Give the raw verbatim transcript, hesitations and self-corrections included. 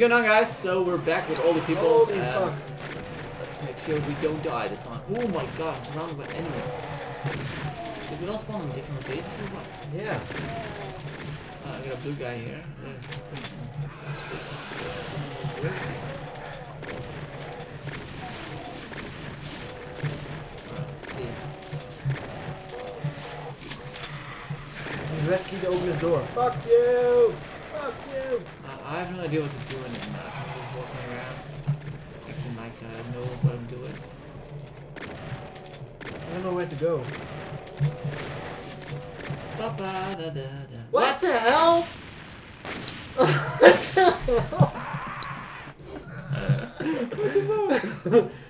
going on, guys? So we're back with all the people. Holy um, fuck. Let's make sure we don't die this time. Oh my god, I'm surrounded by enemies. Did we all spawn on different locations or what? Yeah. Uh, I got a blue guy here. There's... Let's see. Red key to open the door. Fuck you! Fuck you! Uh, I have no idea what to do in it now, so I'm just walking around. Acting like I know what I'm doing. I don't know where to go. Ba -ba -da -da -da. What the hell? What the hell?